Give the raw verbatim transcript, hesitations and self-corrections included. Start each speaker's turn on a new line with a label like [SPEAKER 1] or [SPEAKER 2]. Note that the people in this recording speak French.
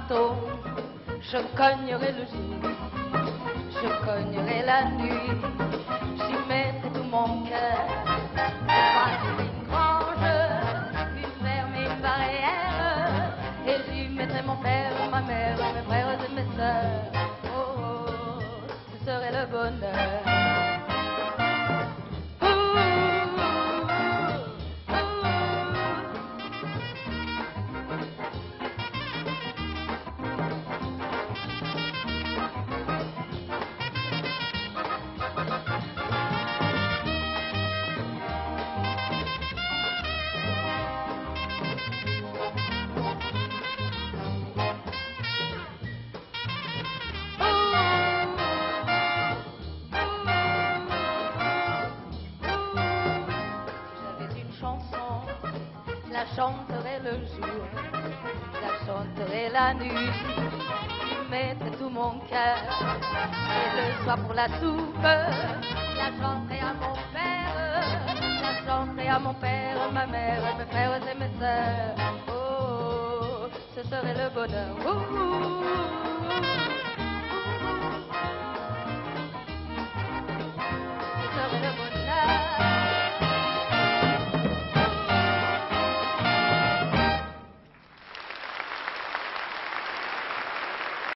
[SPEAKER 1] marteau, je cognerai le jour, je cognerai la nuit, j'y mettrai tout mon cœur. Bâtir une grange, une ferme et une barrière, et j'y mettrai mon père, ma mère, mes frères et mes sœurs. Oh, oh, ce serait le bonheur. La chanterai le jour, la chanterai la nuit, j'y mettrai tout mon cœur. Et le soir pour la soupe, la chanterai à mon père, la chanterai à mon père, ma mère, mes frères et mes sœurs. Oh, oh, oh, ce serait le bonheur. Ouh, ouh, ouh.